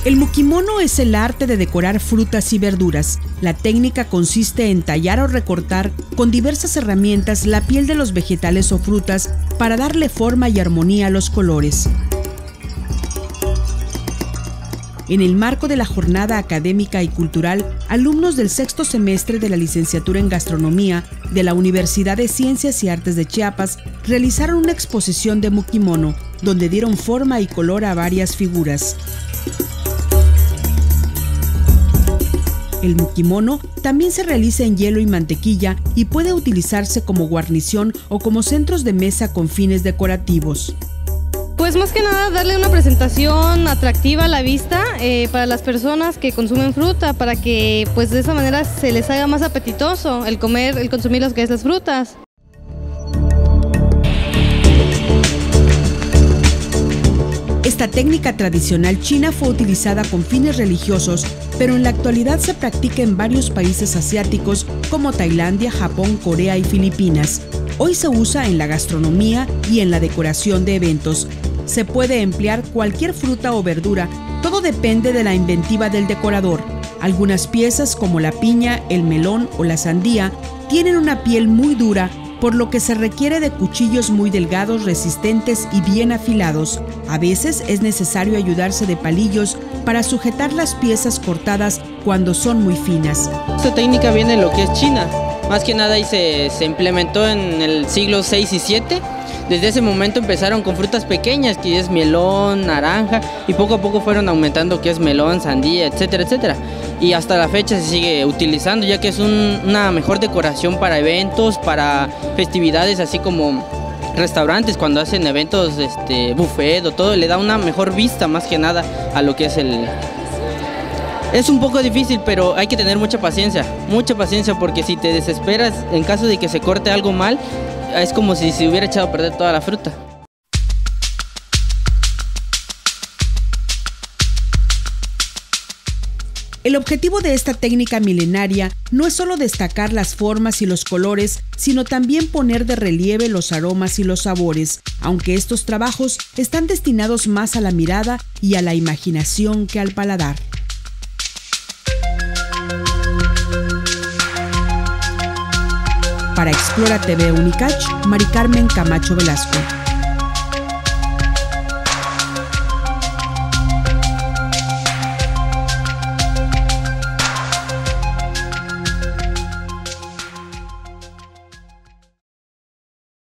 El mukimono es el arte de decorar frutas y verduras. La técnica consiste en tallar o recortar con diversas herramientas la piel de los vegetales o frutas para darle forma y armonía a los colores. En el marco de la jornada académica y cultural, alumnos del sexto semestre de la licenciatura en Gastronomía de la Universidad de Ciencias y Artes de Chiapas realizaron una exposición de mukimono, donde dieron forma y color a varias figuras. El mukimono también se realiza en hielo y mantequilla y puede utilizarse como guarnición o como centros de mesa con fines decorativos. Pues más que nada darle una presentación atractiva a la vista para las personas que consumen fruta, para que pues de esa manera se les haga más apetitoso el consumir las frutas. Esta técnica tradicional china fue utilizada con fines religiosos, pero en la actualidad se practica en varios países asiáticos como Tailandia, Japón, Corea y Filipinas. Hoy se usa en la gastronomía y en la decoración de eventos. Se puede emplear cualquier fruta o verdura, todo depende de la inventiva del decorador. Algunas piezas como la piña, el melón o la sandía tienen una piel muy dura, por lo que se requiere de cuchillos muy delgados, resistentes y bien afilados. A veces es necesario ayudarse de palillos para sujetar las piezas cortadas cuando son muy finas. Esta técnica viene de lo que es China, más que nada y se implementó en el siglo VI y VII. Desde ese momento empezaron con frutas pequeñas, que es melón, naranja, y poco a poco fueron aumentando que es melón, sandía, etcétera, etcétera. Y hasta la fecha se sigue utilizando, ya que es una mejor decoración para eventos, para festividades, así como restaurantes cuando hacen eventos, buffet o todo, le da una mejor vista más que nada a lo que es el... Es un poco difícil, pero hay que tener mucha paciencia, porque si te desesperas en caso de que se corte algo mal, es como si se hubiera echado a perder toda la fruta. El objetivo de esta técnica milenaria no es solo destacar las formas y los colores, sino también poner de relieve los aromas y los sabores, aunque estos trabajos están destinados más a la mirada y a la imaginación que al paladar. Para Explora TV Unicach, Mari Carmen Camacho Velasco.